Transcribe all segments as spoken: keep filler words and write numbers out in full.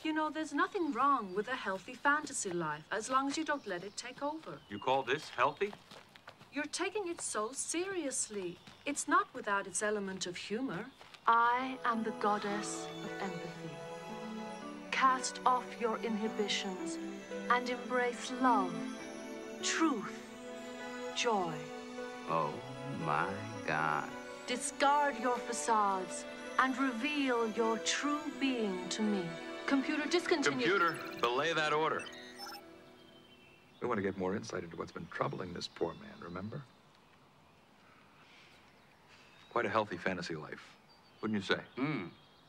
You know, there's nothing wrong with a healthy fantasy life, as long as you don't let it take over. You call this healthy? You're taking it so seriously. It's not without its element of humor. I am the goddess of empathy. Cast off your inhibitions and embrace love, truth, joy. Oh, my God. Discard your facades and reveal your true being to me. Computer, discontinue. Computer, belay that order. We want to get more insight into what's been troubling this poor man, remember? Quite a healthy fantasy life, wouldn't you say? Hmm.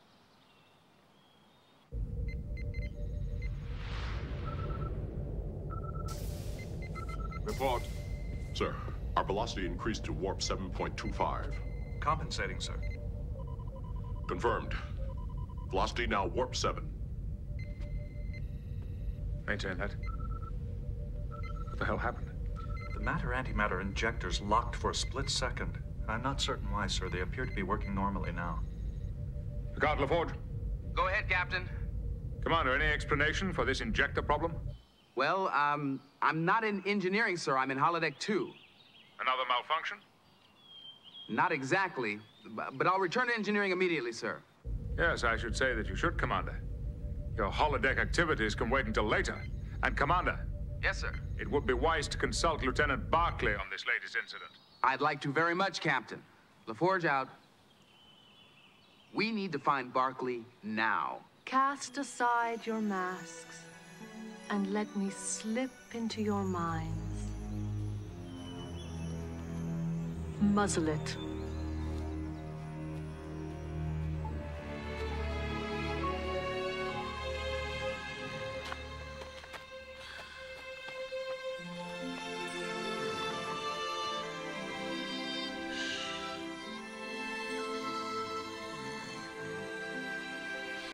Report. Sir, our velocity increased to warp seven point two five. Compensating, sir. Confirmed. Velocity now warp seven. Maintain that. What the hell happened? The matter-antimatter injectors locked for a split second. I'm not certain why, sir. They appear to be working normally now. Picard, LaForge. Go ahead, Captain. Commander, any explanation for this injector problem? Well, um, I'm not in engineering, sir. I'm in holodeck two. Another malfunction? Not exactly, but but I'll return to engineering immediately, sir. Yes, I should say that you should, Commander. Your holodeck activities can wait until later. And, Commander. Yes, sir. It would be wise to consult Lieutenant Barclay on this latest incident. I'd like to very much, Captain. LaForge out. We need to find Barclay now. Cast aside your masks and let me slip into your minds. Muzzle it.